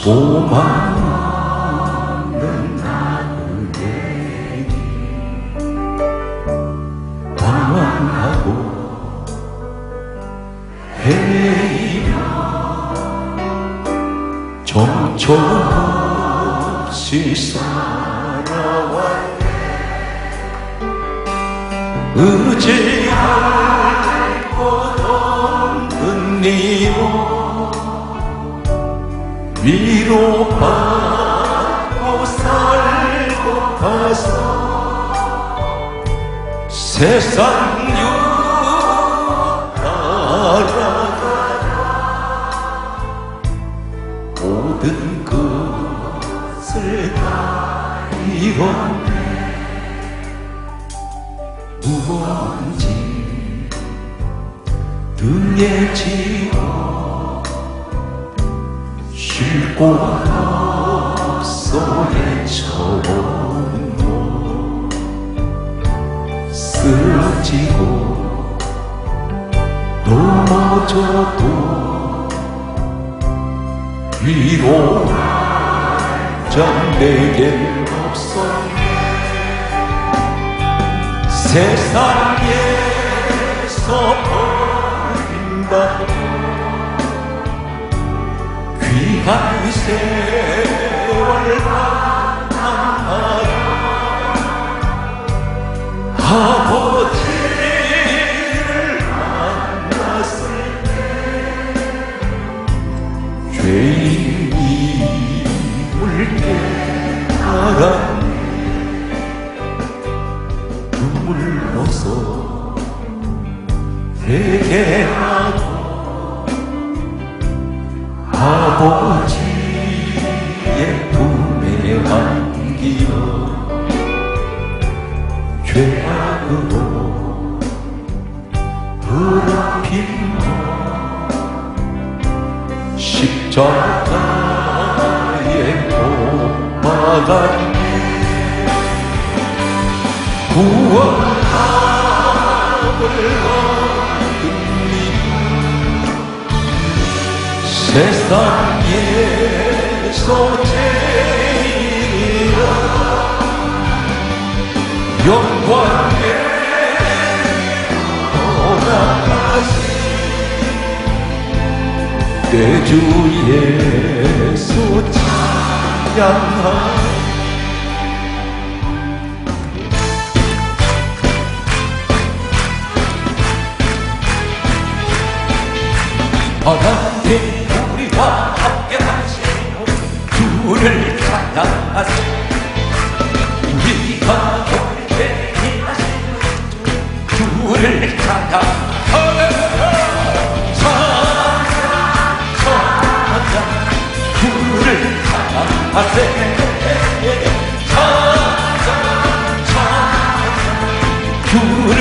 소망은 나그네니 방황하고 헤매이며 정처없이 살아왔네. 의지할 곳 없는 니로 위로받고 살고 가서 세상 따라가라. 모든 것을 다 잃었네. 무언지 등에 지고 쉴 곳 없어 헤쳐온 너 쓰러지고 넘어져도 위로할 자 내겐 없었네. 세상에서 버린다고 귀한 세월 방황하다 아버지를 만났을 때 죄인임을 깨달았네. 눈물 넣어서 회개하고 아버지의 품에 안기어 죄악으로 더럽힌 너 십자가에 못 박았네. 구원함을 얻은 니 세상에서 제일이라 영광에 돌아가시 내 주 예수 찬양하리. 하나님 우리와 함께 하시고 주를 찬양하시고 우리가 함께 하시고 주를 찬양하시고 주를 찬양하시고 주를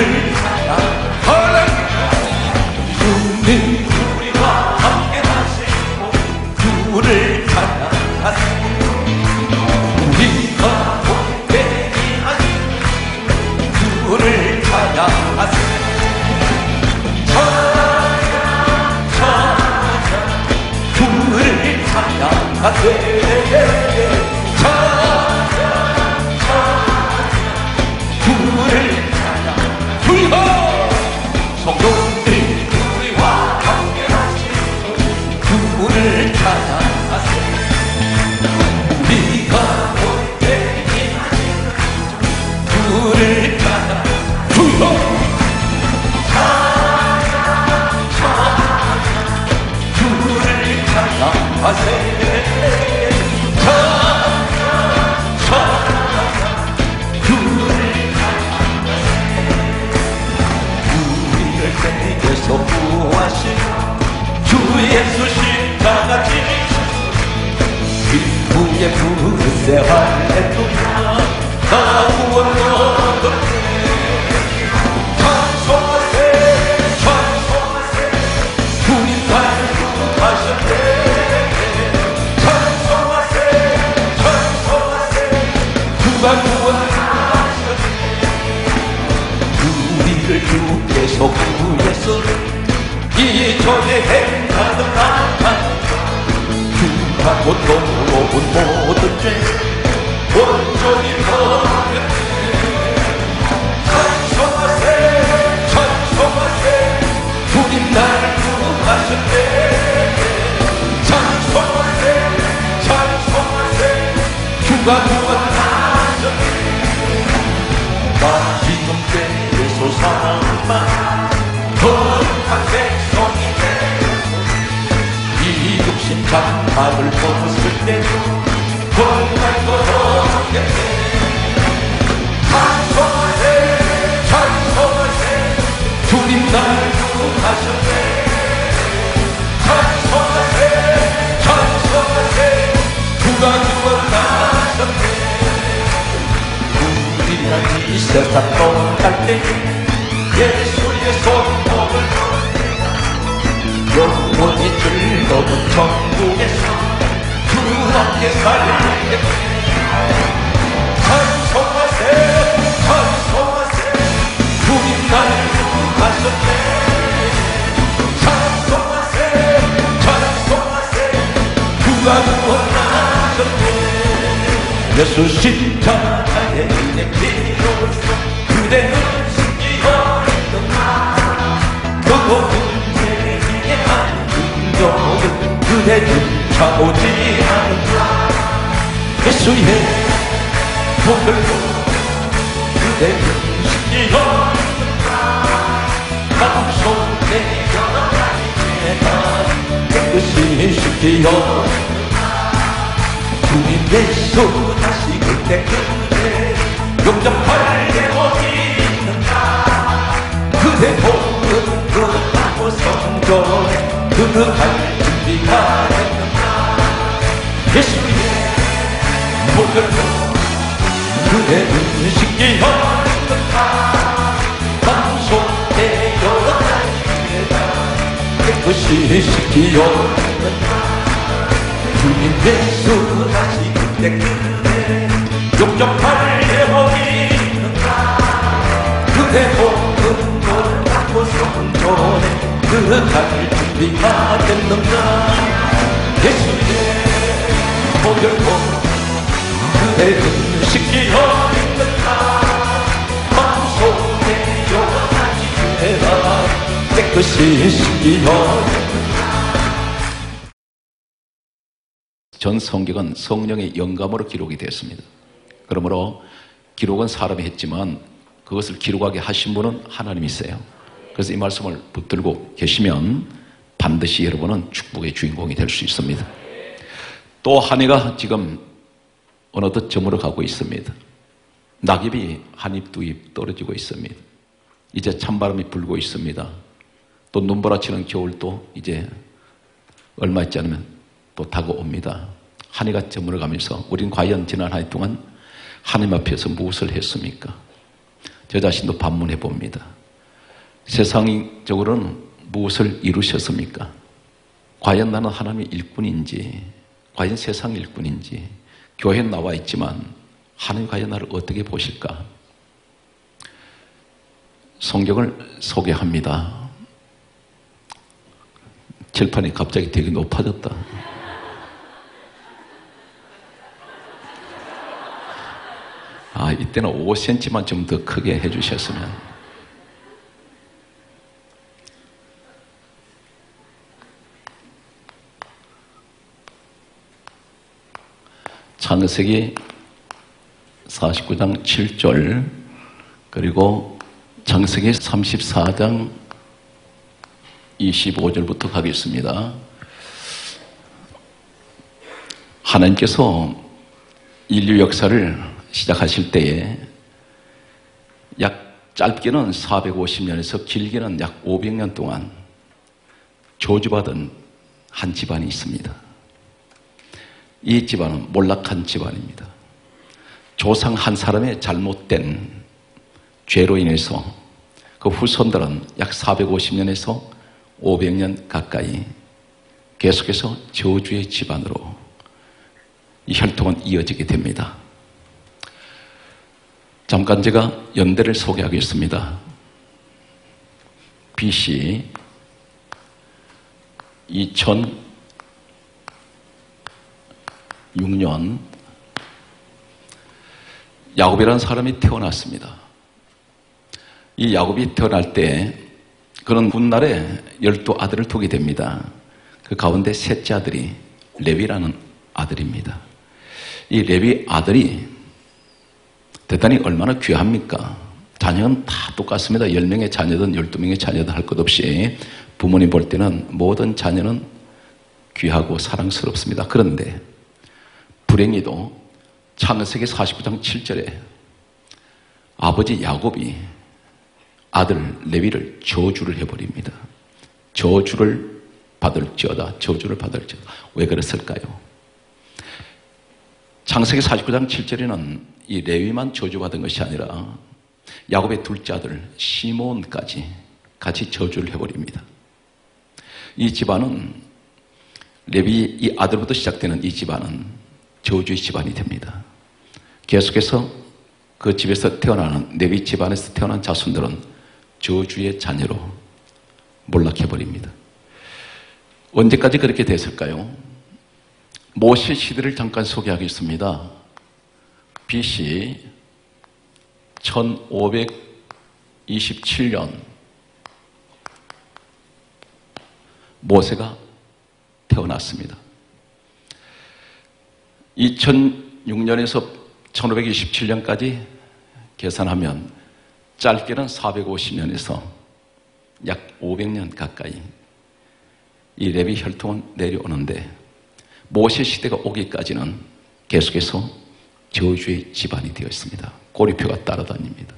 우리를 주께서 구해서 이전에 행하던 나만 거룩하고 더러운 모든 죄 온전히 버렸네. 찬송하세 찬송하세 주님 나를 구하셨네. 찬송하세 찬송하세 주가 구원하셨네. 나 지금 죄에서 사망 거룩한 백성이 되어서 이 육신 장막을 벗을 때 정말 거룩했네. 찬송하세 찬송하세 주님 나를 구하셨네. 찬송하세 찬송하세 주가 구원하셨네. 우리가 이 세상 떠날 때 예수의 손목을 영원히 즐거운 천국에서 주 함께 살겠네. 찬송하세 찬송하세 주님 나를 구하셨네. 찬송하세 찬송하세 주가 구원하셨네. 예수 십자가의 내 피로써 그대는 신기하였던가. 그 모든 죄의 한 긍정은 그대는 참오지 않는다. 예수의 복을 그대는 신기하였던가. 마음속에 여러 가지 죄가 깨끗이 신기하였던가. 주님 예수 다시 그때 그대 용접하려고 있는가. 그대 보는 것하고 성전에 그할 준비가 됐는가. 예수의 복을 그대는 신기하였던가. 마음속에 여러 가지 죄가 깨끗이 신기하였던가. 주님 예수 다시 그때 그대 용접하려고 있는가. 그대 보는 걸 갖고 성전에 들어갈 준비가 됐는가. 예수의 복을 보고 그대는 신기하였는가. 마음속에 여러 가지 죄가 깨끗이 신기하였는가. 전 성경은 성령의 영감으로 기록이 되었습니다. 그러므로 기록은 사람이 했지만 그것을 기록하게 하신 분은 하나님이세요. 그래서 이 말씀을 붙들고 계시면 반드시 여러분은 축복의 주인공이 될 수 있습니다. 또 한 해가 지금 어느덧 저물어 가고 있습니다. 낙엽이 한 잎 두 잎 떨어지고 있습니다. 이제 찬바람이 불고 있습니다. 또 눈보라치는 겨울도 이제 얼마 있지 않으면 또 다가옵니다. 한 해가 저물어가면서 우린 과연 지난 한 해 동안 하나님 앞에서 무엇을 했습니까? 저 자신도 반문해 봅니다. 세상적으로는 무엇을 이루셨습니까? 과연 나는 하나님의 일꾼인지, 과연 세상 일꾼인지, 교회에 나와 있지만 하나님 과연 나를 어떻게 보실까? 성경을 소개합니다. 칠판이 갑자기 되게 높아졌다. 이때는 5cm만 좀 더 크게 해주셨으면. 창세기 49장 7절 그리고 창세기 34장 25절부터 가겠습니다. 하나님께서 인류 역사를 시작하실 때에 약 짧게는 450년에서 길게는 약 500년 동안 저주받은 한 집안이 있습니다. 이 집안은 몰락한 집안입니다. 조상 한 사람의 잘못된 죄로 인해서 그 후손들은 약 450년에서 500년 가까이 계속해서 저주의 집안으로 이 혈통은 이어지게 됩니다. 잠깐 제가 연대를 소개하겠습니다. BC 2006년 야곱이라는 사람이 태어났습니다. 이 야곱이 태어날 때 그는 훗날에 12아들을 두게 됩니다. 그 가운데 셋째 아들이 레위라는 아들입니다. 이 레위 아들이 대단히 얼마나 귀합니까? 자녀는 다 똑같습니다. 10명의 자녀든 12명의 자녀든 할 것 없이 부모님 볼 때는 모든 자녀는 귀하고 사랑스럽습니다. 그런데 불행히도 창세기 49장 7절에 아버지 야곱이 아들 레위를 저주를 해버립니다. 저주를 받을지어다. 저주를 받을지어다. 왜 그랬을까요? 창세기 49장 7절에는 이 레위만 저주받은 것이 아니라 야곱의 둘째 아들 시몬까지 같이 저주를 해버립니다. 이 집안은 레위 이 아들부터 시작되는 이 집안은 저주의 집안이 됩니다. 계속해서 그 집에서 태어나는 레위 집안에서 태어난 자손들은 저주의 자녀로 몰락해버립니다. 언제까지 그렇게 됐을까요? 모세 시대를 잠깐 소개하겠습니다. BC 1527년 모세가 태어났습니다. 2006년에서 1527년까지 계산하면 짧게는 450년에서 약 500년 가까이 이 레위 혈통은 내려오는데 모세 시대가 오기까지는 계속해서 저주의 집안이 되어 있습니다. 꼬리표가 따라다닙니다.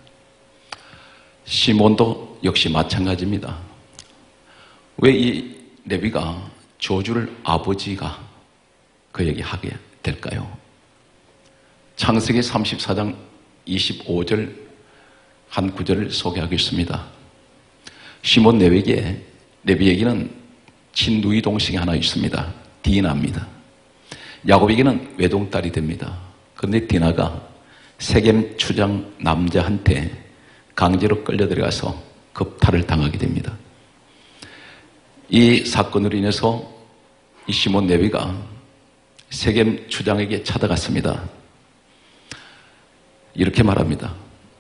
시몬도 역시 마찬가지입니다. 왜 이 레위가 저주를 아버지가 그에게 하게 될까요? 창세기 34장 25절 한 구절을 소개하겠습니다. 시몬 레위에게는 친누이 동생이 하나 있습니다. 디나입니다. 야곱에게는 외동딸이 됩니다. 그런데 디나가 세겜 추장 남자한테 강제로 끌려 들어가서 겁탈을 당하게 됩니다. 이 사건으로 인해서 이 시몬 레위가 세겜 추장에게 찾아갔습니다. 이렇게 말합니다.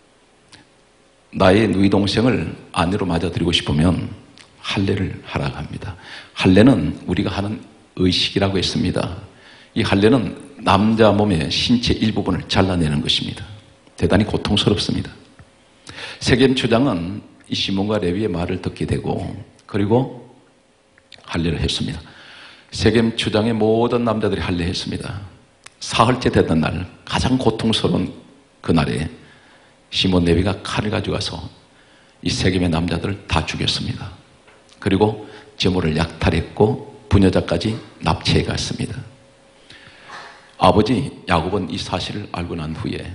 나의 누이 동생을 아내로 맞아들이고 싶으면 할례를 하라고 합니다. 할례는 우리가 하는 의식이라고 했습니다. 이 할례는 남자 몸의 신체 일부분을 잘라내는 것입니다. 대단히 고통스럽습니다. 세겜 추장은 이 시몬과 레위의 말을 듣게 되고 그리고 할례를 했습니다. 세겜 추장의 모든 남자들이 할례했습니다. 사흘째 되던 날 가장 고통스러운 그날에 시몬 레위가 칼을 가져가서 이 세겜의 남자들을 다 죽였습니다. 그리고 제물을 약탈했고 부녀자까지 납치해 갔습니다. 아버지 야곱은 이 사실을 알고 난 후에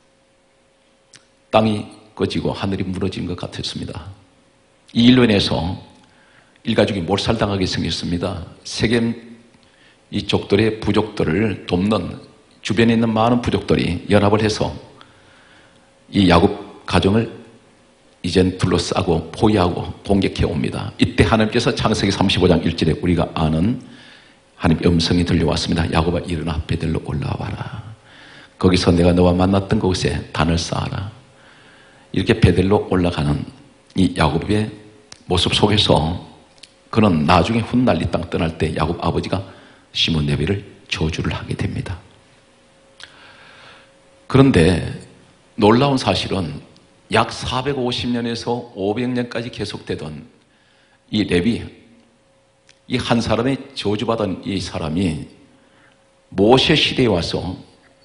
땅이 꺼지고 하늘이 무너진 것 같았습니다. 이 일로 인해서 일가족이 몰살당하게 생겼습니다. 세겜 이 족들의 부족들을 돕는 주변에 있는 많은 부족들이 연합을 해서 이 야곱 가정을 이젠 둘러싸고 포위하고 공격해 옵니다. 이때 하나님께서 창세기 35장 1절에 우리가 아는 하나님의 음성이 들려왔습니다. 야곱아 일어나 베델로 올라와라. 거기서 내가 너와 만났던 곳에 단을 쌓아라. 이렇게 베델로 올라가는 이 야곱의 모습 속에서 그는 나중에 훗날 이 땅 떠날 때 야곱 아버지가 시몬 레위를 저주를 하게 됩니다. 그런데 놀라운 사실은 약 450년에서 500년까지 계속되던 이 레위, 이 한 사람의 저주받은 이 사람이 모세 시대에 와서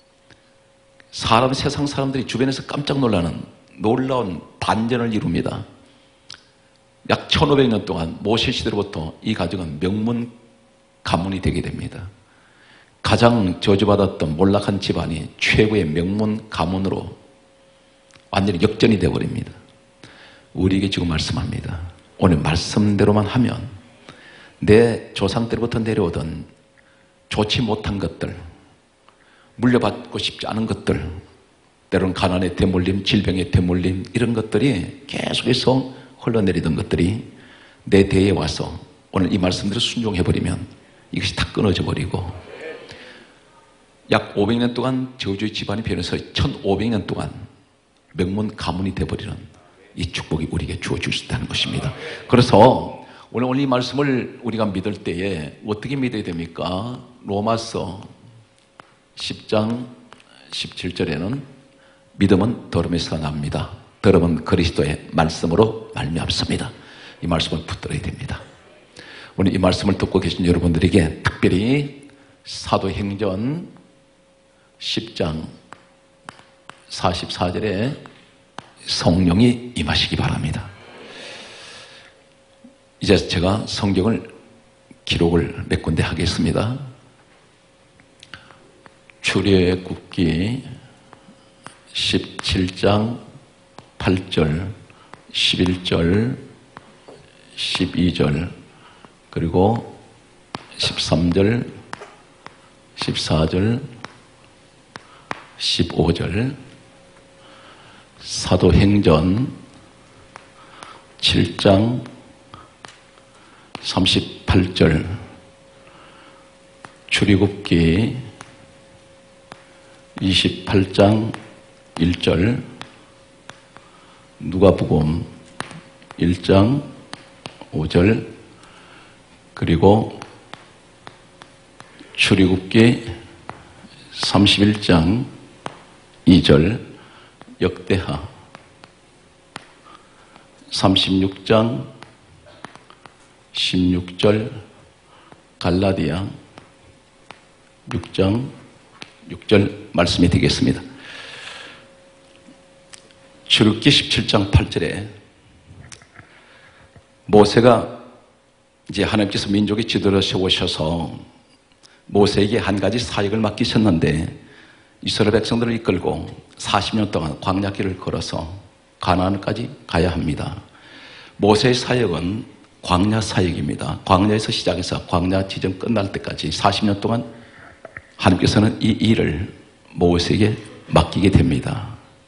세상 사람들이 주변에서 깜짝 놀라는 놀라운 반전을 이룹니다. 약 1500년 동안 모세 시대로부터 이 가정은 명문 가문이 되게 됩니다. 가장 저주받았던 몰락한 집안이 최고의 명문 가문으로 완전히 역전이 되어버립니다. 우리에게 지금 말씀합니다. 오늘 말씀대로만 하면 내 조상 때부터 내려오던 좋지 못한 것들, 물려받고 싶지 않은 것들, 때로는 가난의 대물림, 질병의 대물림 이런 것들이 계속해서 흘러내리던 것들이 내 대에 와서 오늘 이 말씀대로 순종해버리면 이것이 다 끊어져 버리고 약 500년 동안 저주의 집안이 변해서 1500년 동안 명문 가문이 되어버리는 이 축복이 우리에게 주어질 수 있다는 것입니다. 그래서 오늘 이 말씀을 우리가 믿을 때에 어떻게 믿어야 됩니까? 로마서 10장 17절에는 믿음은 들음에서 납니다. 들음은 그리스도의 말씀으로 말미암습니다. 이 말씀을 붙들어야 됩니다. 오늘 이 말씀을 듣고 계신 여러분들에게 특별히 사도행전 10장 44절에 성령이 임하시기 바랍니다. 이제 제가 성경을 기록을 몇 군데 하겠습니다. 출애굽기 17장 8절, 11절, 12절, 그리고 13절, 14절, 15절, 사도행전 7장 38절, 출애굽기 28장 1절, 누가복음 1장 5절, 그리고 출애굽기 31장 2절, 역대하 36장 16절, 갈라디아 6장 6절 말씀이 되겠습니다. 출애굽기 17장 8절에 모세가 이제 하나님께서 민족의 지도를 세우셔서 모세에게 한 가지 사역을 맡기셨는데 이스라엘 백성들을 이끌고 40년 동안 광야길을 걸어서 가나안까지 가야 합니다. 모세의 사역은 광야 사역입니다. 광야에서 시작해서 광야 지정 끝날 때까지 40년 동안 하나님께서는 이 일을 모세에게 맡기게 됩니다.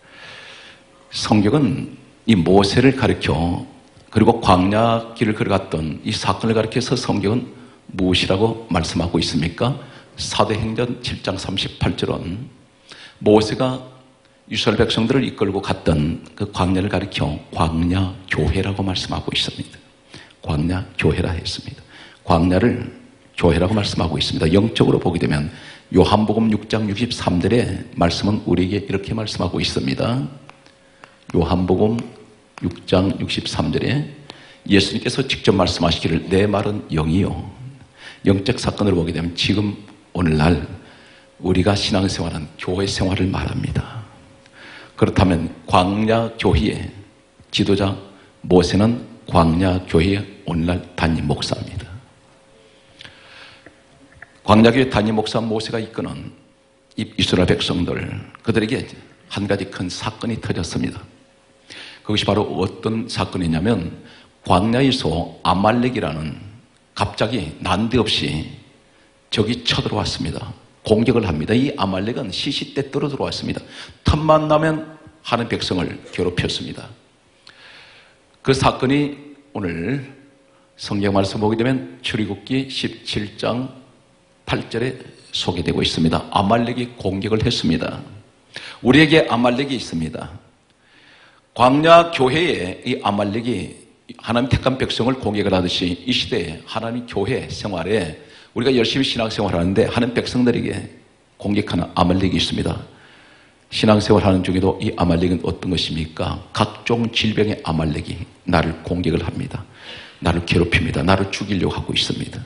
성경은 이 모세를 가리켜 그리고 광야 길을 걸어갔던 이 사건을 가리켜서 성경은 무엇이라고 말씀하고 있습니까? 사도행전 7장 38절은 모세가 이스라엘 백성들을 이끌고 갔던 그 광야를 가리켜 광야교회라고 말씀하고 있습니다. 광야교회라 했습니다. 광야를 교회라고 말씀하고 있습니다. 영적으로 보게 되면 요한복음 6장 63절의 말씀은 우리에게 이렇게 말씀하고 있습니다. 요한복음 6장 63절에 예수님께서 직접 말씀하시기를 내 말은 영이요. 영적 사건을 보게 되면 지금 오늘날 우리가 신앙생활은 교회 생활을 말합니다. 그렇다면 광야교회의 지도자 모세는 광야교회의 오늘날 담임 목사입니다. 광야교회 담임 목사 모세가 이끄는 이스라엘 백성들, 그들에게 한 가지 큰 사건이 터졌습니다. 그것이 바로 어떤 사건이냐면 광야에서 아말렉이라는 갑자기 난데없이 적이 쳐들어왔습니다. 공격을 합니다. 이 아말렉은 시시때때로 들어왔습니다. 틈만 나면 하는 백성을 괴롭혔습니다. 그 사건이 오늘 성경 말씀 보게 되면 출애굽기 17장 8절에 소개되고 있습니다. 아말렉이 공격을 했습니다. 우리에게 아말렉이 있습니다. 광야 교회에 이 아말렉이 하나님 택한 백성을 공격을 하듯이 이 시대에 하나님 교회 생활에 우리가 열심히 신앙생활을 하는데 하는 백성들에게 공격하는 아말렉이 있습니다. 신앙생활 하는 중에도 이 아말렉은 어떤 것입니까? 각종 질병의 아말렉이 나를 공격을 합니다. 나를 괴롭힙니다. 나를 죽이려고 하고 있습니다.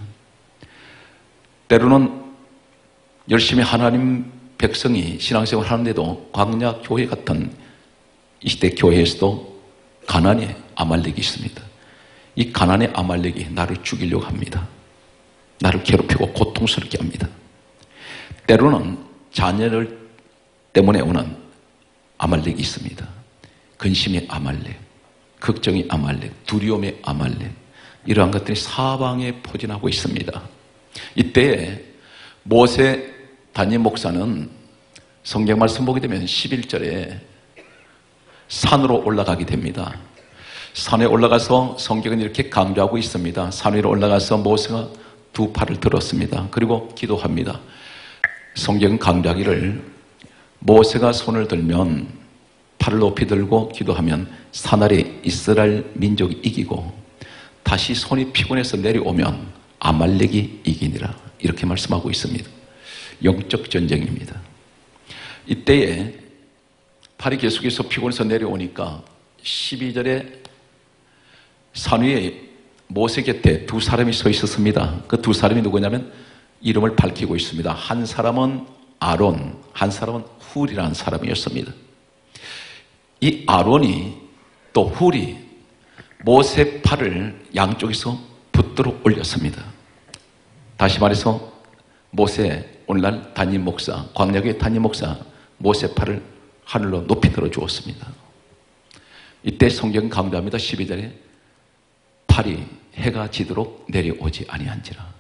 때로는 열심히 하나님 백성이 신앙생활 하는데도 광야 교회 같은 이 시대 교회에서도 가난의 아말렉이 있습니다. 이 가난의 아말렉이 나를 죽이려고 합니다. 나를 괴롭히고 고통스럽게 합니다. 때로는 자녀를 때문에 오는 아말렉이 있습니다. 근심의 아말렉, 걱정의 아말렉, 두려움의 아말렉, 이러한 것들이 사방에 포진하고 있습니다. 이때 모세 담임 목사는 성경 말씀 보게 되면 11절에 산으로 올라가게 됩니다. 산에 올라가서 성경은 이렇게 강조하고 있습니다. 산 위로 올라가서 모세가 두 팔을 들었습니다. 그리고 기도합니다. 성경 강조하기를 모세가 손을 들면 팔을 높이 들고 기도하면 사나리 이스라엘 민족이 이기고 다시 손이 피곤해서 내려오면 아말렉이 이기니라 이렇게 말씀하고 있습니다. 영적 전쟁입니다. 이때에 팔이 계속해서 피곤해서 내려오니까 12절에 산 위에 모세 곁에 두 사람이 서 있었습니다. 그 두 사람이 누구냐면 이름을 밝히고 있습니다. 한 사람은 아론, 한 사람은 훌이라는 사람이었습니다. 이 아론이 또 훌이 모세 팔을 양쪽에서 붙들어 올렸습니다. 다시 말해서 모세, 오늘날 담임 목사, 광야교회 담임 목사 모세 팔을 하늘로 높이 들어 주었습니다. 이때 성경 강조합니다. 12절에 팔이 해가 지도록 내려오지 아니한지라.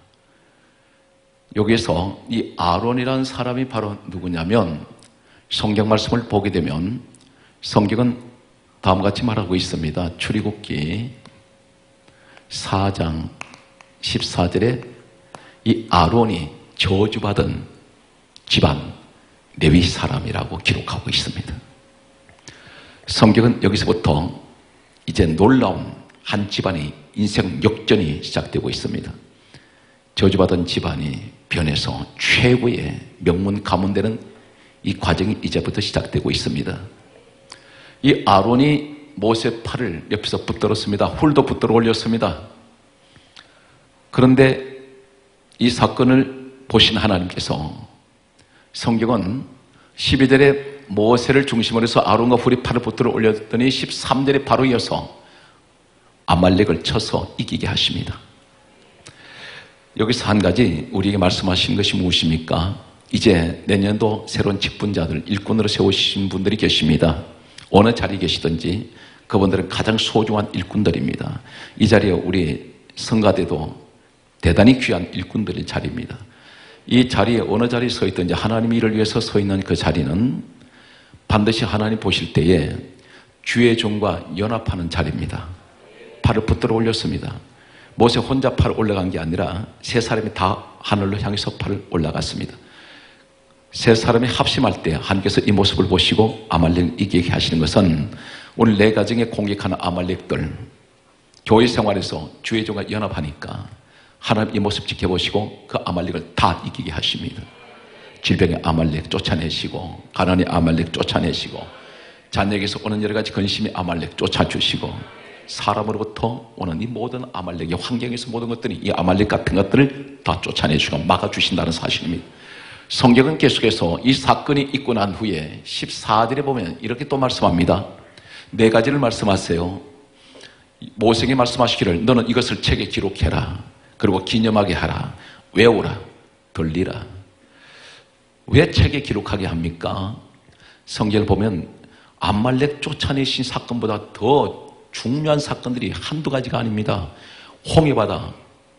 여기에서 이 아론이라는 사람이 바로 누구냐면 성경 말씀을 보게 되면 성경은 다음과 같이 말하고 있습니다. 출애굽기 4장 14절에 이 아론이 저주받은 집안 레위 사람이라고 기록하고 있습니다. 성경은 여기서부터 이제 놀라운 한 집안의 인생 역전이 시작되고 있습니다. 저주받은 집안이 변해서 최고의 명문 가문되는 이 과정이 이제부터 시작되고 있습니다. 이 아론이 모세 팔을 옆에서 붙들었습니다. 훌도 붙들어 올렸습니다. 그런데 이 사건을 보신 하나님께서 성경은 12절에 모세를 중심으로 해서 아론과 훌이 팔을 붙들어 올렸더니 13절에 바로 이어서 아말렉을 쳐서 이기게 하십니다. 여기서 한 가지 우리에게 말씀하신 것이 무엇입니까? 이제 내년도 새로운 직분자들, 일꾼으로 세우신 분들이 계십니다. 어느 자리에 계시든지 그분들은 가장 소중한 일꾼들입니다. 이 자리에 우리 성가대도 대단히 귀한 일꾼들의 자리입니다. 이 자리에 어느 자리에 서 있든지 하나님 일을 위해서 서 있는 그 자리는 반드시 하나님 보실 때에 주의 종과 연합하는 자리입니다. 팔을 붙들어 올렸습니다. 모세 혼자 팔 올라간 게 아니라 세 사람이 다 하늘로 향해서 팔을 올라갔습니다. 세 사람이 합심할 때 하나님께서 이 모습을 보시고 아말렉을 이기게 하시는 것은 오늘 내 가정에 공격하는 아말렉들, 교회 생활에서 주의 종과 연합하니까 하나님 이 모습 지켜보시고 그 아말렉을 다 이기게 하십니다. 질병의 아말렉 쫓아내시고, 가난의 아말렉 쫓아내시고, 자녀에게서 오는 여러 가지 근심의 아말렉 쫓아주시고, 사람으로부터 오는 이 모든 아말렉의 환경에서 모든 것들이 이 아말렉 같은 것들을 다 쫓아내주고 막아주신다는 사실입니다. 성경은 계속해서 이 사건이 있고 난 후에 14절에 보면 이렇게 또 말씀합니다. 네 가지를 말씀하세요. 모세에게 말씀하시기를 너는 이것을 책에 기록해라. 그리고 기념하게 하라. 외우라. 들리라. 왜 책에 기록하게 합니까? 성경을 보면 아말렉 쫓아내신 사건보다 더 중요한 사건들이 한두 가지가 아닙니다. 홍해바다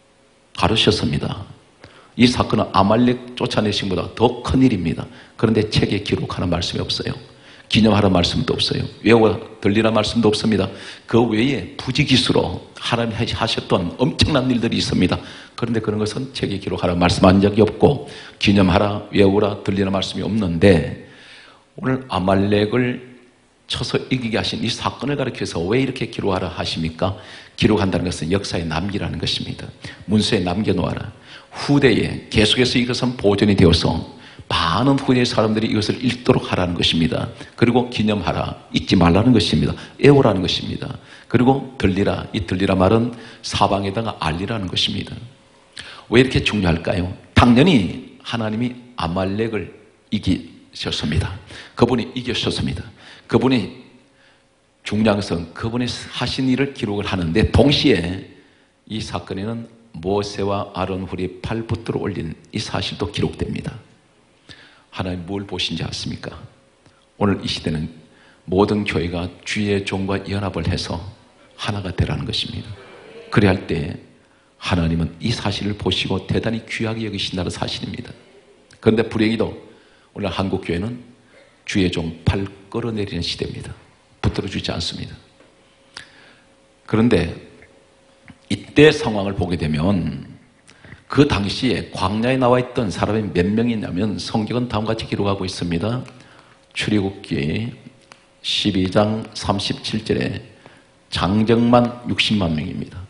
가르셨습니다. 이 사건은 아말렉 쫓아내심보다 더 큰 일입니다. 그런데 책에 기록하는 말씀이 없어요. 기념하라는 말씀도 없어요. 외워 들리라는 말씀도 없습니다. 그 외에 부지기수로 하나님이 하셨던 엄청난 일들이 있습니다. 그런데 그런 것은 책에 기록하라는 말씀한 적이 없고 기념하라, 외우라, 들리라는 말씀이 없는데 오늘 아말렉을 쳐서 이기게 하신 이 사건을 가리켜서 왜 이렇게 기록하라 하십니까? 기록한다는 것은 역사에 남기라는 것입니다. 문서에 남겨놓아라. 후대에 계속해서 이것은 보존이 되어서 많은 후대의 사람들이 이것을 읽도록 하라는 것입니다. 그리고 기념하라. 잊지 말라는 것입니다. 애우라는 것입니다. 그리고 들리라. 이 들리라 말은 사방에다가 알리라는 것입니다. 왜 이렇게 중요할까요? 당연히 하나님이 아말렉을 이기셨습니다. 그분이 이기셨습니다. 그분이 중요한 것은 그분이 하신 일을 기록을 하는데 동시에 이 사건에는 모세와 아론 훌이 팔 붙들어 올린 이 사실도 기록됩니다. 하나님 뭘 보신지 아십니까? 오늘 이 시대는 모든 교회가 주의 종과 연합을 해서 하나가 되라는 것입니다. 그래야 할 때 하나님은 이 사실을 보시고 대단히 귀하게 여기신다는 사실입니다. 그런데 불행히도 오늘 한국 교회는 주의 종 팔 끌어내리는 시대입니다. 붙들어주지 않습니다. 그런데 이때 상황을 보게 되면 그 당시에 광야에 나와 있던 사람이 몇 명이냐면 성경은 다음과 같이 기록하고 있습니다. 출애굽기 12장 37절에 장정만 60만 명입니다.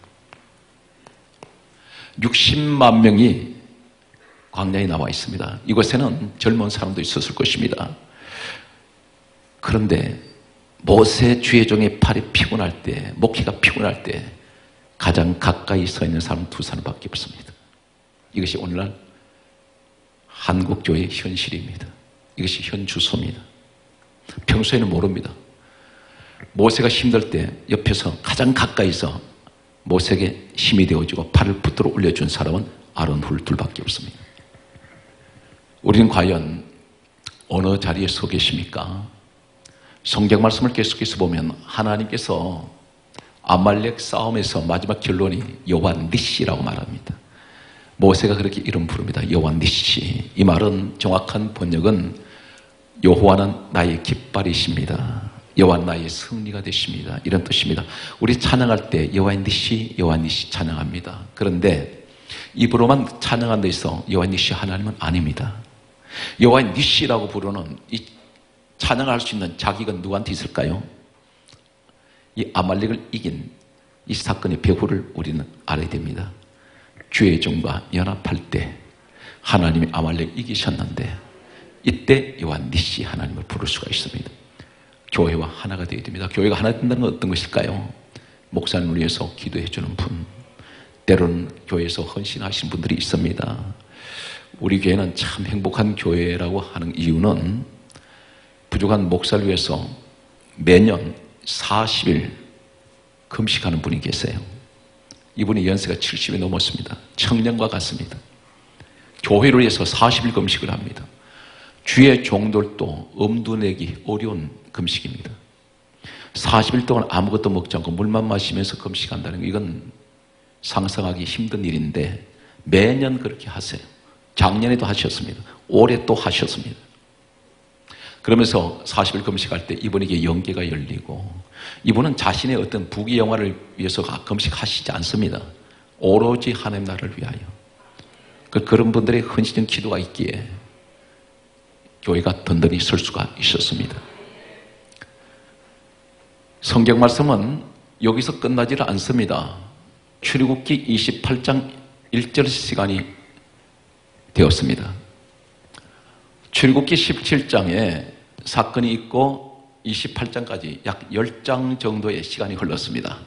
60만 명이 광야에 나와 있습니다. 이곳에는 젊은 사람도 있었을 것입니다. 그런데 모세 주의 종의 팔이 피곤할 때, 목회가 피곤할 때 가장 가까이 서 있는 사람은 두 사람밖에 없습니다. 이것이 오늘날 한국교회의 현실입니다. 이것이 현 주소입니다. 평소에는 모릅니다. 모세가 힘들 때 옆에서 가장 가까이서 모세에게 힘이 되어주고 팔을 붙들어 올려준 사람은 아론 훌 둘밖에 없습니다. 우리는 과연 어느 자리에 서 계십니까? 성경 말씀을 계속해서 보면 하나님께서 아말렉 싸움에서 마지막 결론이 여호와 니시라고 말합니다. 모세가 그렇게 이름 부릅니다. 여호와 니시. 이 말은 정확한 번역은 여호와는 나의 깃발이십니다. 여호와 나의 승리가 되십니다. 이런 뜻입니다. 우리 찬양할 때 여호와 니시, 여호와 니시 찬양합니다. 그런데 입으로만 찬양한 데 있어 여호와 니시 하나님은 아닙니다. 여호와 니시라고 부르는 이 찬양할 수 있는 자기가 누구한테 있을까요? 이 아말렉을 이긴 이 사건의 배후를 우리는 알아야 됩니다. 주의 종과 연합할 때 하나님이 아말렉 이기셨는데 이때 여호와 니시 하나님을 부를 수가 있습니다. 교회와 하나가 되어야 됩니다. 교회가 하나 된다는 건 어떤 것일까요? 목사님을 위해서 기도해 주는 분, 때로는 교회에서 헌신하신 분들이 있습니다. 우리 교회는 참 행복한 교회라고 하는 이유는 부족한 목사를 위해서 매년 40일 금식하는 분이 계세요. 이분이 연세가 70이 넘었습니다. 청년과 같습니다. 교회를 위해서 40일 금식을 합니다. 주의 종들도 엄두 내기 어려운 금식입니다. 40일 동안 아무것도 먹지 않고 물만 마시면서 금식한다는 거, 이건 상상하기 힘든 일인데 매년 그렇게 하세요. 작년에도 하셨습니다. 올해 또 하셨습니다. 그러면서 40일 금식할 때 이분에게 영계가 열리고, 이분은 자신의 어떤 부귀영화를 위해서 금식하시지 않습니다. 오로지 하나님 나라를 위하여. 그런 분들의 헌신적인 기도가 있기에 교회가 든든히 설 수가 있었습니다. 성경 말씀은 여기서 끝나지를 않습니다. 출애굽기 28장 1절 시간이 되었습니다. 출애굽기 17장에 사건이 있고 28장까지 약 10장 정도의 시간이 흘렀습니다.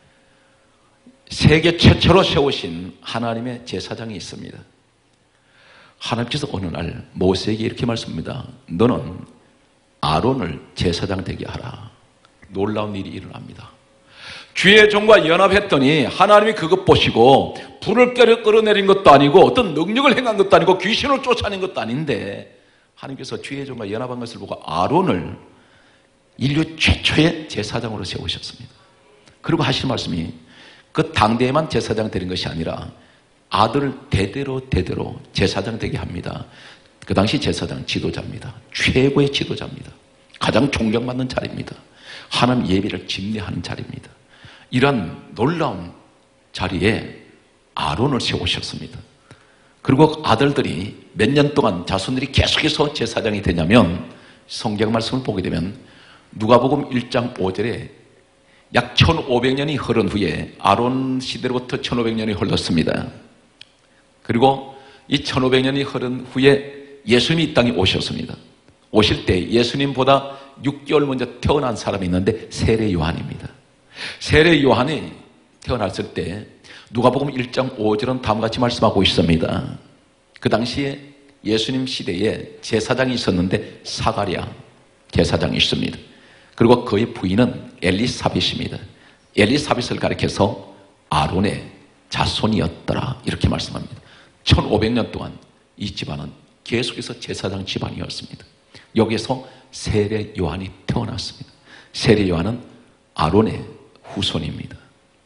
세계 최초로 세우신 하나님의 제사장이 있습니다. 하나님께서 어느 날 모세에게 이렇게 말씀합니다. 너는 아론을 제사장 되게 하라. 놀라운 일이 일어납니다. 주의 종과 연합했더니 하나님이 그것 보시고 불을 끌어내린 것도 아니고 어떤 능력을 행한 것도 아니고 귀신을 쫓아낸 것도 아닌데 하나님께서 주의 종과 연합한 것을 보고 아론을 인류 최초의 제사장으로 세우셨습니다. 그리고 하시는 말씀이 그 당대에만 제사장 되는 것이 아니라 아들을 대대로 제사장 되게 합니다. 그 당시 제사장 지도자입니다. 최고의 지도자입니다. 가장 존경받는 자리입니다. 하나님 예배를 집례하는 자리입니다. 이런 놀라운 자리에 아론을 세우셨습니다. 그리고 아들들이 몇 년 동안 자손들이 계속해서 제사장이 되냐면 성경 말씀을 보게 되면 누가복음 1장 5절에 약 1500년이 흐른 후에 아론 시대로부터 1500년이 흘렀습니다. 그리고 이 1500년이 흐른 후에 예수님이 이 땅에 오셨습니다. 오실 때 예수님보다 6개월 먼저 태어난 사람이 있는데 세례 요한입니다. 세례 요한이 태어났을 때 누가복음 1장 5절은 다음과 같이 말씀하고 있습니다. 그 당시에 예수님 시대에 제사장이 있었는데 사가랴 제사장이 있습니다. 그리고 그의 부인은 엘리사벳입니다. 엘리사벳을 가리켜서 아론의 자손이었더라 이렇게 말씀합니다. 1500년 동안 이 집안은 계속해서 제사장 집안이었습니다. 여기에서 세례 요한이 태어났습니다. 세례 요한은 아론의 후손입니다.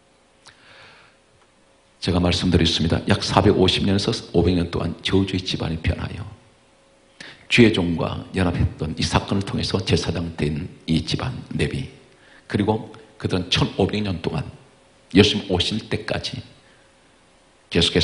제가 말씀드렸습니다. 약 450년에서 500년 동안 저주의 집안이 변하여 주의 종과 연합했던 이 사건을 통해서 제사장 된 이 집안 레위, 그리고 그들은 1500년 동안 예수님 오실 때까지 계속해서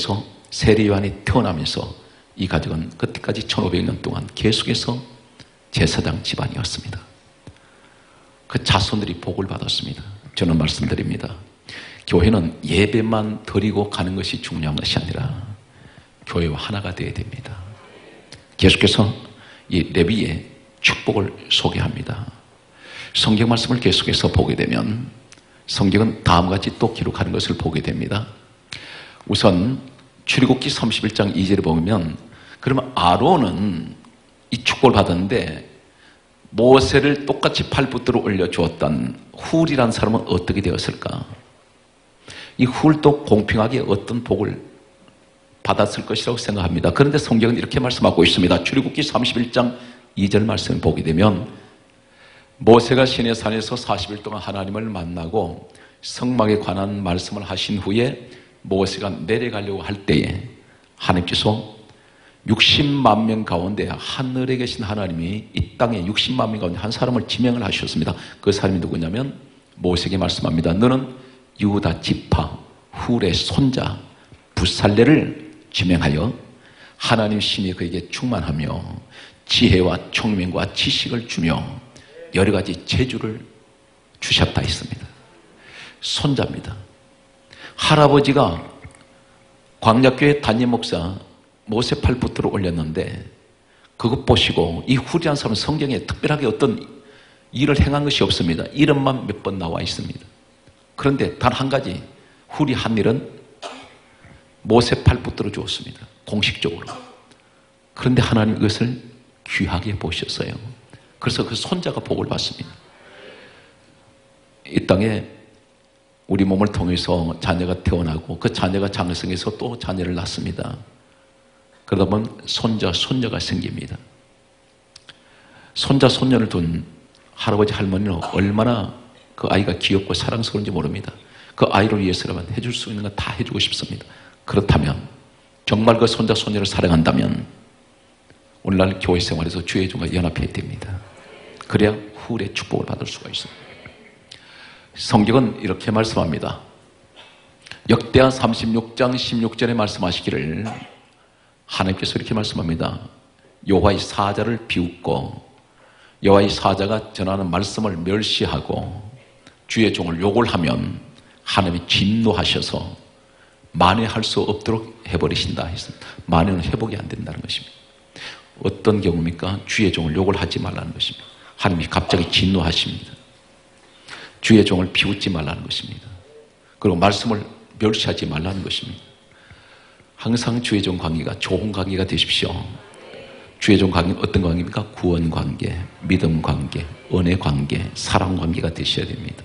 세례 요한이 태어나면서 이 가족은 그때까지 1500년 동안 계속해서 제사장 집안이었습니다. 그 자손들이 복을 받았습니다. 저는 말씀드립니다. 교회는 예배만 드리고 가는 것이 중요한 것이 아니라 교회와 하나가 되어야 됩니다. 계속해서 이 레위의 축복을 소개합니다. 성경 말씀을 계속해서 보게 되면 성경은 다음과 같이 또 기록하는 것을 보게 됩니다. 우선 출애굽기 31장 2절에 보면 그러면 아론은 이 축복을 받았는데 모세를 똑같이 팔붙들어 올려주었던 훌이라는 사람은 어떻게 되었을까? 이 훌도 공평하게 어떤 복을 받았을 것이라고 생각합니다. 그런데 성경은 이렇게 말씀하고 있습니다. 출애굽기 31장 2절 말씀을 보게 되면 모세가 시내산에서 40일 동안 하나님을 만나고 성막에 관한 말씀을 하신 후에 모세가 내려가려고 할 때에 하나님께서 60만 명 가운데 하늘에 계신 하나님이 이 땅에 60만 명 가운데 한 사람을 지명을 하셨습니다. 그 사람이 누구냐면 모세에게 말씀합니다. 너는 유다 지파 훌의 손자 부살레를 지명하여 하나님 신이 그에게 충만하며 지혜와 총명과 지식을 주며 여러 가지 재주를 주셨다 했습니다. 손자입니다. 할아버지가 광야교회 담임 목사 모세 팔붙들어 올렸는데 그것 보시고 이 훌이라는 사람은 성경에 특별하게 어떤 일을 행한 것이 없습니다. 이름만 몇 번 나와 있습니다. 그런데 단 한 가지 훌이 한 일은 모세 팔붙들어 주었습니다. 공식적으로. 그런데 하나님 그것을 귀하게 보셨어요. 그래서 그 손자가 복을 받습니다. 이 땅에 우리 몸을 통해서 자녀가 태어나고 그 자녀가 장성해서 또 자녀를 낳습니다. 그러다 보면 손자, 손녀가 생깁니다. 손자, 손녀를 둔 할아버지, 할머니는 얼마나 그 아이가 귀엽고 사랑스러운지 모릅니다. 그 아이를 위해서라면 해줄 수 있는 건 다 해주고 싶습니다. 그렇다면 정말 그 손자, 손녀를 사랑한다면 오늘날 교회 생활에서 주의 종과 연합해야 됩니다. 그래야 훌의 축복을 받을 수가 있습니다. 성경은 이렇게 말씀합니다. 역대하 36장 16절에 말씀하시기를 하나님께서 이렇게 말씀합니다. 여호와의 사자를 비웃고 여호와의 사자가 전하는 말씀을 멸시하고 주의 종을 욕을 하면 하나님이 진노하셔서 만회할 수 없도록 해버리신다 했습니다. 만회는 회복이 안 된다는 것입니다. 어떤 경우입니까? 주의 종을 욕을 하지 말라는 것입니다. 하나님이 갑자기 진노하십니다. 주의 종을 비웃지 말라는 것입니다. 그리고 말씀을 멸시하지 말라는 것입니다. 항상 주의 종 관계가 좋은 관계가 되십시오. 주의 종 관계는 어떤 관계입니까? 구원 관계, 믿음 관계, 은혜 관계, 사랑 관계가 되셔야 됩니다.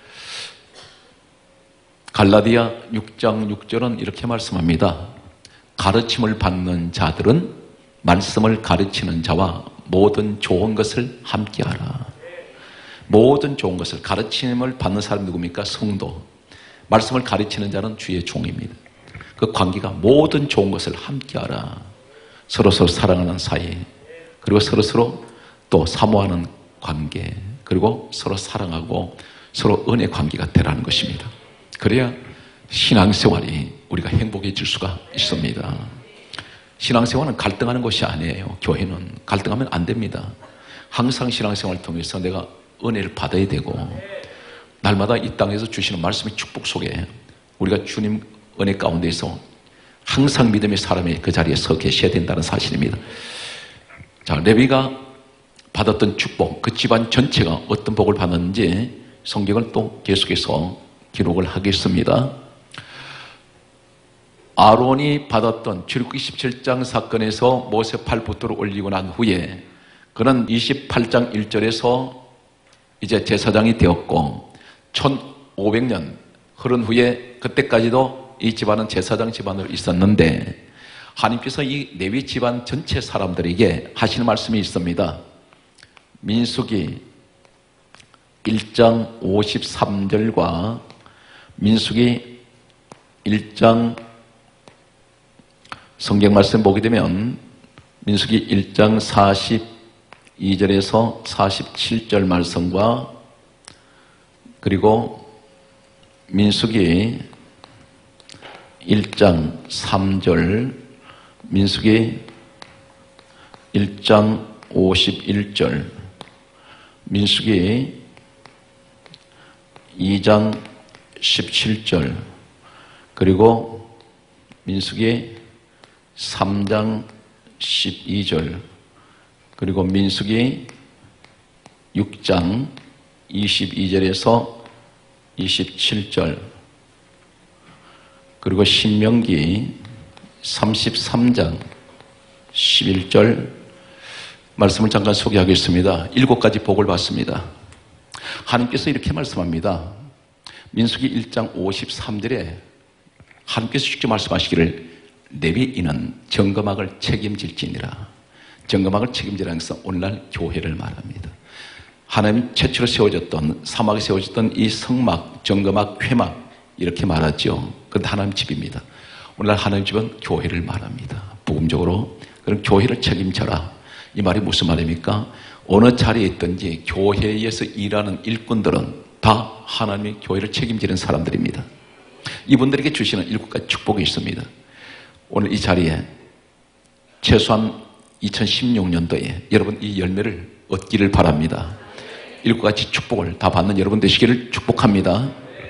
갈라디아 6장 6절은 이렇게 말씀합니다. 가르침을 받는 자들은 말씀을 가르치는 자와 모든 좋은 것을 함께하라. 모든 좋은 것을 가르침을 받는 사람이 누굽니까? 성도. 말씀을 가르치는 자는 주의 종입니다. 그 관계가 모든 좋은 것을 함께하라. 서로서로 사랑하는 사이, 그리고 서로서로 또 사모하는 관계, 그리고 서로 사랑하고 서로 은혜 관계가 되라는 것입니다. 그래야 신앙생활이 우리가 행복해질 수가 있습니다. 신앙생활은 갈등하는 것이 아니에요. 교회는 갈등하면 안 됩니다. 항상 신앙생활을 통해서 내가 은혜를 받아야 되고 날마다 이 땅에서 주시는 말씀의 축복 속에 우리가 주님 은혜 가운데서 항상 믿음의 사람이 그 자리에 서 계셔야 된다는 사실입니다. 자, 레위가 받았던 축복, 그 집안 전체가 어떤 복을 받았는지 성경을 또 계속해서 기록을 하겠습니다. 아론이 받았던 출애굽기 17장 사건에서 모세 팔붙들을 올리고 난 후에 그는 28장 1절에서 이제 제사장이 되었고 1500년 흐른 후에 그때까지도 이 집안은 제사장 집안으로 있었는데 하나님께서 이 레위 집안 전체 사람들에게 하시는 말씀이 있습니다. 민수기 1장 53절과 민수기 1장 성경 말씀 보게 되면 민수기 1장 42절에서 47절 말씀과 그리고 민수기 1장 3절, 민수기 1장 51절, 민수기 2장 17절, 그리고 민수기 3장 12절, 그리고 민수기 6장 22절에서 27절, 그리고 신명기 33장 11절 말씀을 잠깐 소개하겠습니다. 7가지 복을 받습니다. 하나님께서 이렇게 말씀합니다. 민수기 1장 53절에 하나님께서 직접 말씀하시기를 레위인은 정금학을 책임질지니라. 정금학을 책임지라는 것은 오늘날 교회를 말합니다. 하나님 최초로 세워졌던, 사막에 세워졌던 이 성막, 정금학, 회막 이렇게 말하죠. 그건 하나님 집입니다. 오늘날 하나님 집은 교회를 말합니다. 복음적으로 그럼 교회를 책임져라. 이 말이 무슨 말입니까? 어느 자리에 있든지 교회에서 일하는 일꾼들은 다 하나님의 교회를 책임지는 사람들입니다. 이분들에게 주시는 7가지 축복이 있습니다. 오늘 이 자리에 최소한 2016년도에 여러분 이 열매를 얻기를 바랍니다. 7가지 축복을 다 받는 여러분 되시기를 축복합니다.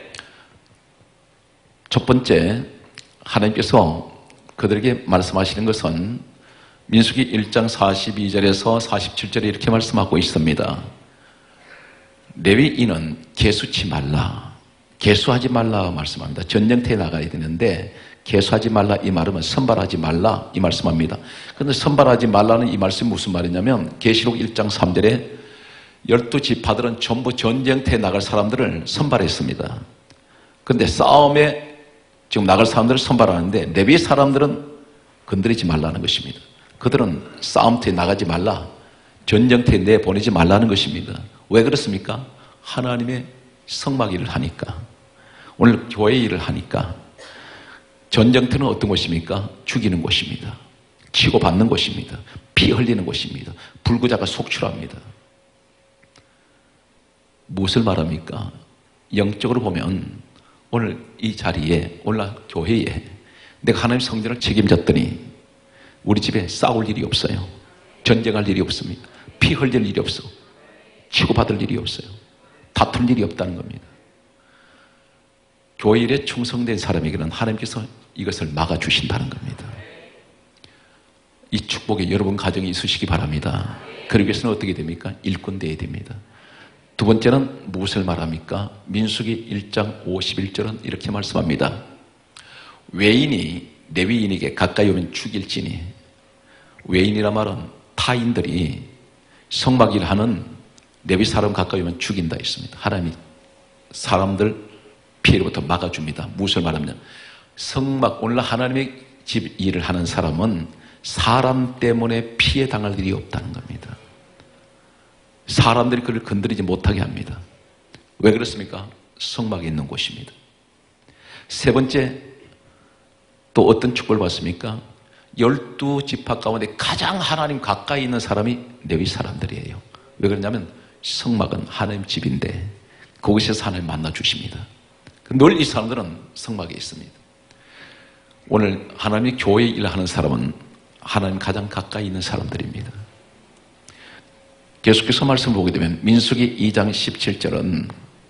첫 번째, 하나님께서 그들에게 말씀하시는 것은 민수기 1장 42절에서 47절에 이렇게 말씀하고 있습니다. 레위인은 계수치 말라. 계수하지 말라 말씀합니다. 전쟁터에 나가야 되는데 계수하지 말라 이 말은 선발하지 말라 이 말씀합니다. 그런데 선발하지 말라는 이 말씀이 무슨 말이냐면 계시록 1장 3절에 12지파들은 전부 전쟁터에 나갈 사람들을 선발했습니다. 그런데 싸움에 지금 나갈 사람들을 선발하는데 레위 사람들은 건드리지 말라는 것입니다. 그들은 싸움터에 나가지 말라, 전쟁터에 내보내지 말라는 것입니다. 왜 그렇습니까? 하나님의 성막 일을 하니까, 오늘 교회 일을 하니까. 전쟁터는 어떤 곳입니까? 죽이는 곳입니다. 치고받는 곳입니다. 피 흘리는 곳입니다. 불구자가 속출합니다. 무엇을 말합니까? 영적으로 보면 오늘 이 자리에, 오늘 교회에 내가 하나님 성전을 책임졌더니 우리 집에 싸울 일이 없어요. 전쟁할 일이 없습니다. 피 흘릴 일이 없어. 치고받을 일이 없어요. 다툴 일이 없다는 겁니다. 교회 일에 충성된 사람에게는 하나님께서 이것을 막아주신다는 겁니다. 이 축복이 여러분 가정에 있으시기 바랍니다. 그러기 위해서는 어떻게 됩니까? 일꾼 되어야 됩니다. 두 번째는 무엇을 말합니까? 민수기 1장 51절은 이렇게 말씀합니다. 외인이 레위인에게 가까이 오면 죽일지니. 외인이란 말은 타인들이 성막 일을 하는 레위 사람 가까이 오면 죽인다 했습니다. 하나님이 사람들 피해로부터 막아줍니다. 무엇을 말하면 성막, 오늘 하나님의 집 일을 하는 사람은 사람 때문에 피해 당할 일이 없다는 겁니다. 사람들이 그를 건드리지 못하게 합니다. 왜 그렇습니까? 성막에 있는 곳입니다. 세 번째, 또 어떤 축복을 받습니까? 12지파 가운데 가장 하나님 가까이 있는 사람이 레위 사람들이에요. 왜 그러냐면 성막은 하나님 집인데 거기서 하나님 만나주십니다. 늘 이 사람들은 성막에 있습니다. 오늘 하나님의 교회 일을 하는 사람은 하나님 가장 가까이 있는 사람들입니다. 계속해서 말씀을 보게 되면 민수기 2장 17절은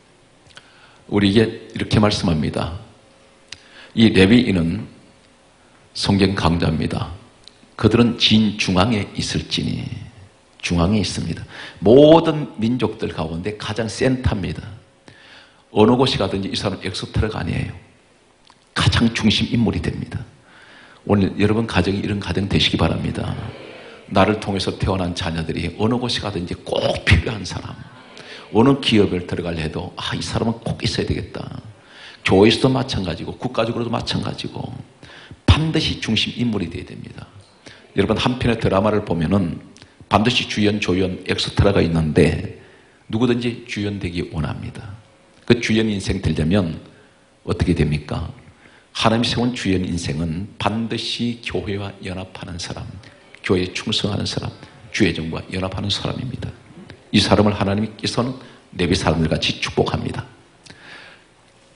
우리에게 이렇게 말씀합니다. 이 레위인은 성경 강자입니다. 그들은 진중앙에 있을지니. 중앙에 있습니다. 모든 민족들 가운데 가장 센터입니다. 어느 곳이 가든지 이 사람 엑소트라가 아니에요. 가장 중심 인물이 됩니다. 오늘 여러분 가정이 이런 가정 되시기 바랍니다. 나를 통해서 태어난 자녀들이 어느 곳에 가든지 꼭 필요한 사람, 어느 기업을 들어가려 해도 이 사람은 꼭 있어야 되겠다. 교회에서도 마찬가지고 국가적으로도 마찬가지고 반드시 중심 인물이 되어야 됩니다. 여러분 한 편의 드라마를 보면은 반드시 주연, 조연, 엑스트라가 있는데 누구든지 주연 되기 원합니다. 그 주연 인생 되려면 어떻게 됩니까? 하나님이 세운 주연 인생은 반드시 교회와 연합하는 사람, 교회에 충성하는 사람, 주의 정과 연합하는 사람입니다. 이 사람을 하나님께서는 레위 사람들 같이 축복합니다.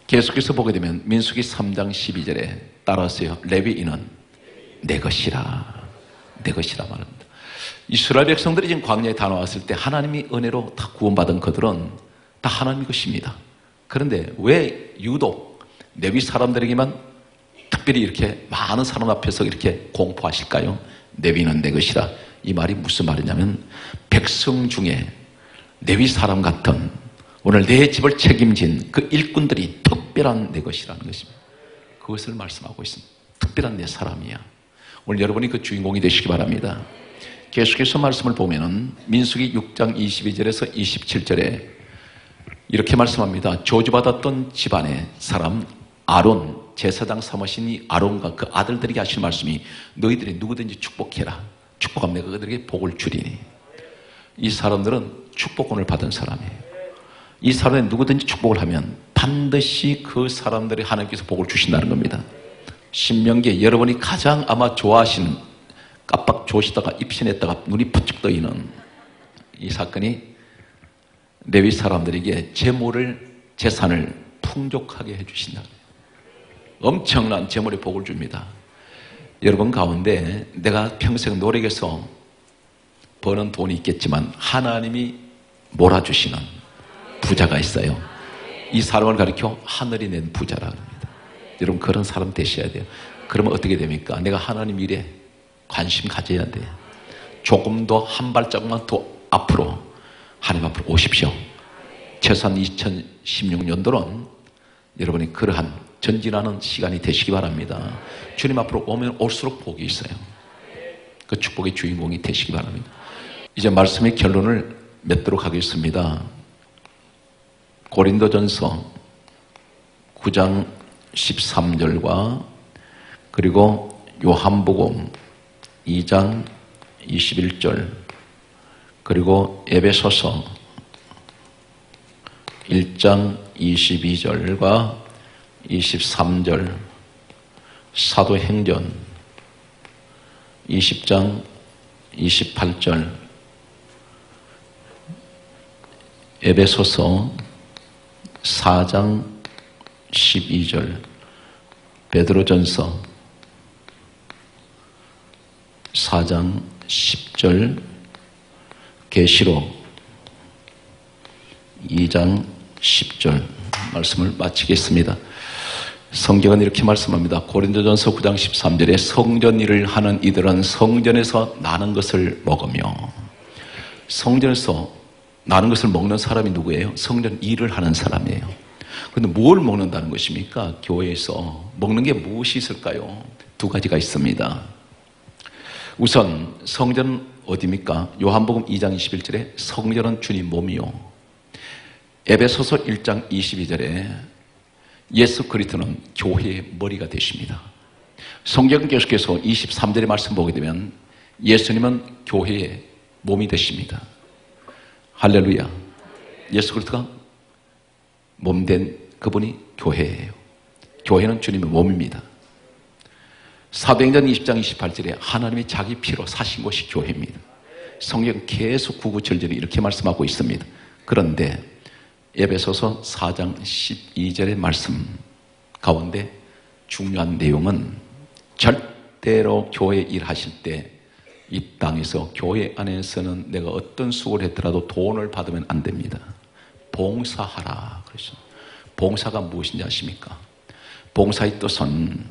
계속해서 보게 되면 민수기 3장 12절에 따라하세요. 레위인은 내 것이라, 내 것이라 말합니다. 이스라엘 백성들이 지금 광야에 다 나왔을 때 하나님이 은혜로 다 구원받은 그들은 다 하나님 것입니다. 그런데 왜 유독 레위 사람들에게만 특별히 이렇게 많은 사람 앞에서 이렇게 공포하실까요? 레위는 내 것이라. 이 말이 무슨 말이냐면 백성 중에 레위 사람 같은 오늘 내 집을 책임진 그 일꾼들이 특별한 내 것이라는 것입니다. 그것을 말씀하고 있습니다. 특별한 내 사람이야. 오늘 여러분이 그 주인공이 되시기 바랍니다. 계속해서 말씀을 보면은 민수기 6장 22절에서 27절에 이렇게 말씀합니다. 저주받았던 집안의 사람 아론, 제사장 삼으신 이 아론과 그 아들들에게 하실 말씀이 너희들이 누구든지 축복해라. 축복하면 내가 그들에게 복을 주리니. 이 사람들은 축복권을 받은 사람이에요. 이 사람이 누구든지 축복을 하면 반드시 그 사람들이 하나님께서 복을 주신다는 겁니다. 신명기에 여러분이 가장 아마 좋아하시는 깜빡 조시다가 입신했다가 눈이 푸쩍 떠있는 이 사건이 레위 사람들에게 재산을 풍족하게 해주신다. 엄청난 재물의 복을 줍니다. 여러분 가운데 내가 평생 노력해서 버는 돈이 있겠지만 하나님이 몰아주시는 부자가 있어요. 이 사람을 가리켜 하늘이 낸 부자라고 합니다. 여러분 그런 사람 되셔야 돼요. 그러면 어떻게 됩니까? 내가 하나님 일에 관심 가져야 돼요. 조금 더 한 발짝만 더 앞으로 하나님 앞으로 오십시오. 최소한 2016년도는 여러분이 그러한 전진하는 시간이 되시기 바랍니다. 주님 앞으로 오면 올수록 복이 있어요. 그 축복의 주인공이 되시기 바랍니다. 이제 말씀의 결론을 맺도록 하겠습니다. 고린도전서 9장 13절과 그리고 요한복음 2장 21절 그리고 에베소서 1장 22절과 23절 사도행전 20장 28절 에베소서 4장 12절 베드로전서 4장 10절 계시록 2장 10절 말씀을 마치겠습니다. 성경은 이렇게 말씀합니다. 고린도전서 9장 13절에 성전 일을 하는 이들은 성전에서 나는 것을 먹으며. 성전에서 나는 것을 먹는 사람이 누구예요? 성전 일을 하는 사람이에요. 그런데 뭘 먹는다는 것입니까? 교회에서 먹는 게 무엇이 있을까요? 두 가지가 있습니다. 우선 성전은 어디입니까? 요한복음 2장 21절에 성전은 주님 몸이요. 에베소서 1장 22절에 예수 그리스도는 교회의 머리가 되십니다. 성경 계속해서 23절의 말씀 보게 되면 예수님은 교회의 몸이 되십니다. 할렐루야. 예수 그리스도가 몸된 그분이 교회예요. 교회는 주님의 몸입니다. 사도행전 20장 28절에 하나님이 자기 피로 사신 것이 교회입니다. 성경 계속 구구절절히 이렇게 말씀하고 있습니다. 그런데 에베소서 4장 12절의 말씀 가운데 중요한 내용은 절대로 교회 일하실 때 이 땅에서 교회 안에서는 내가 어떤 수고를 했더라도 돈을 받으면 안 됩니다. 봉사하라 그러죠. 봉사가 무엇인지 아십니까? 봉사의 뜻은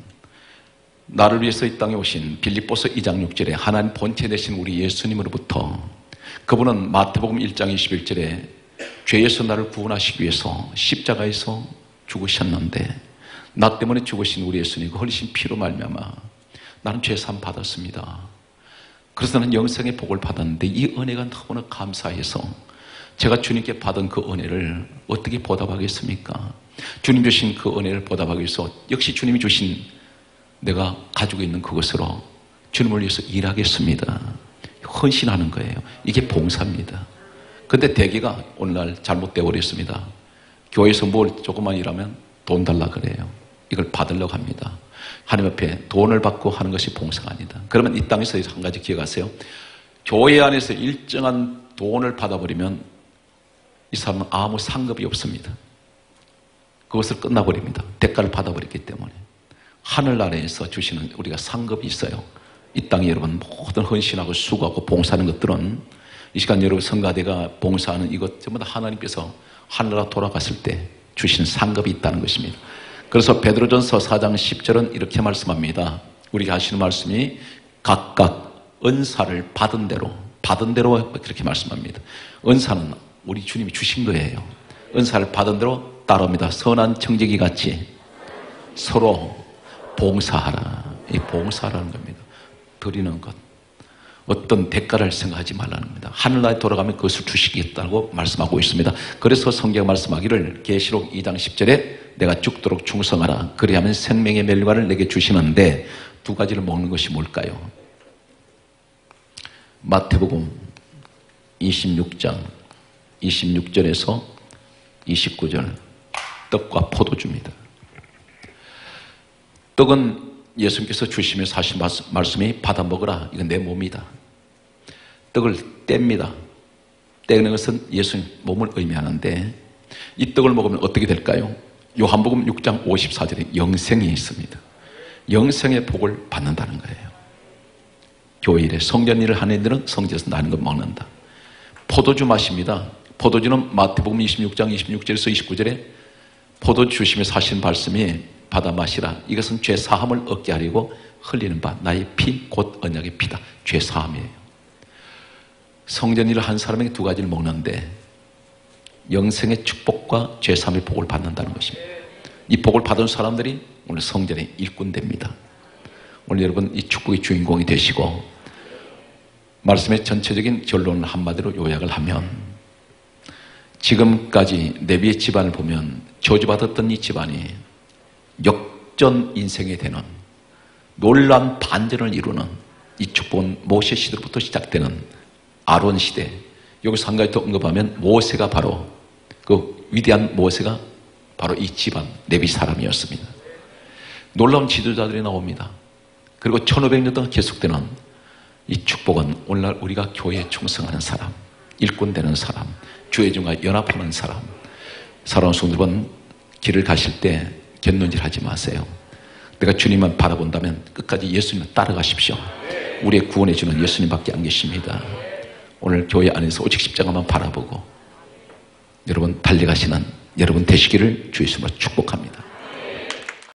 나를 위해서 이 땅에 오신 빌립보서 2장 6절에 하나님 본체 되신 우리 예수님으로부터 그분은 마태복음 1장 21절에 죄에서 나를 구원하시기 위해서 십자가에서 죽으셨는데 나 때문에 죽으신 우리 예수님 그 흘리신 피로 말미암아 나는 죄사함 받았습니다. 그래서 나는 영생의 복을 받았는데 이 은혜가 너무나 감사해서 제가 주님께 받은 그 은혜를 어떻게 보답하겠습니까? 주님 주신 그 은혜를 보답하기 위해서 역시 주님이 주신 내가 가지고 있는 그것으로 주님을 위해서 일하겠습니다. 헌신하는 거예요. 이게 봉사입니다. 근데 대개가 오늘날 잘못되어 버렸습니다. 교회에서 뭘 조금만 일하면 돈 달라 그래요. 이걸 받으려고 합니다. 하나님 앞에 돈을 받고 하는 것이 봉사가 아니다. 그러면 이 땅에서 한 가지 기억하세요. 교회 안에서 일정한 돈을 받아버리면 이 사람은 아무 상급이 없습니다. 그것을 끝나버립니다. 대가를 받아버렸기 때문에. 하늘나라에서 주시는 우리가 상급이 있어요. 이 땅에 여러분 모든 헌신하고 수고하고 봉사하는 것들은 이 시간 여러분 성가대가 봉사하는 이것 전부 다 하나님께서 하늘나라 돌아갔을 때 주시는 상급이 있다는 것입니다. 그래서 베드로전서 4장 10절은 이렇게 말씀합니다. 우리가 하시는 말씀이 각각 은사를 받은 대로 그렇게 말씀합니다. 은사는 우리 주님이 주신 거예요. 은사를 받은 대로 따라옵니다. 선한 청지기 같이 서로 봉사하라. 이 봉사라는 겁니다. 드리는 것. 어떤 대가를 생각하지 말라는 겁니다. 하늘나라에 돌아가면 그것을 주시겠다고 말씀하고 있습니다. 그래서 성경 말씀하기를 계시록 2장 10절에 내가 죽도록 충성하라. 그리하면 생명의 멸관을 내게 주시는데 두 가지를 먹는 것이 뭘까요? 마태복음 26장 26절에서 29절 떡과 포도주입니다. 떡은 예수님께서 주시면서 하신 말씀이 받아 먹으라. 이건 내 몸이다. 떡을 뗍니다. 떼는 것은 예수님 몸을 의미하는데 이 떡을 먹으면 어떻게 될까요? 요한복음 6장 54절에 영생이 있습니다. 영생의 복을 받는다는 거예요. 교회 일에 성전 일을 하는 이들은 성전에서 나는 것 먹는다. 포도주 마십니다. 포도주는 마태복음 26장 26절에서 29절에 포도주 주시면서 하신 말씀이 받아 마시라. 이것은 죄 사함을 얻게 하려고 흘리는 바 나의 피 곧 언약의 피다. 죄 사함이에요. 성전 일을 한 사람에게 두 가지를 먹는데 영생의 축복과 죄 사함의 복을 받는다는 것입니다. 이 복을 받은 사람들이 오늘 성전의 일꾼 됩니다. 오늘 여러분 이 축복의 주인공이 되시고 말씀의 전체적인 결론을 한마디로 요약을 하면 지금까지 레위의 집안을 보면 저주받았던 이 집안이 역전 인생이 되는 놀라운 반전을 이루는 이 축복은 모세 시대로부터 시작되는 아론 시대. 여기서 한 가지 더 언급하면 모세가 바로 그 위대한 모세가 바로 이 집안 레위 사람이었습니다. 놀라운 지도자들이 나옵니다. 그리고 1500년 동안 계속되는 이 축복은 오늘날 우리가 교회에 충성하는 사람, 일꾼 되는 사람, 주의종과 연합하는 사람, 사랑하는 성도들은 길을 가실 때 곁눈질 하지 마세요. 내가 주님만 바라본다면 끝까지 예수님을 따라가십시오. 우리의 구원해 주는 예수님밖에 안 계십니다. 오늘 교회 안에서 오직 십자가만 바라보고 여러분 달려가시는 여러분 되시기를 주의 이름으로 축복합니다.